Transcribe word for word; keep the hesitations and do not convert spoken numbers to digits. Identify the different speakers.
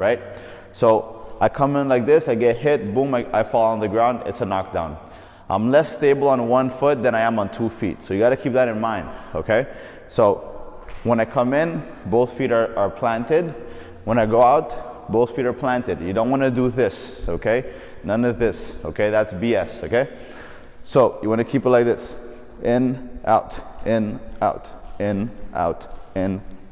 Speaker 1: right? So I come in like this, I get hit, boom, I, I fall on the ground, it's a knockdown. I'm less stable on one foot than I am on two feet. So you gotta keep that in mind, okay? So when I come in, both feet are, are planted. When I go out, both feet are planted. You don't wanna do this, okay? None of this, okay? That's B S, okay? So you wanna keep it like this. In, out, in, out, in, out, in,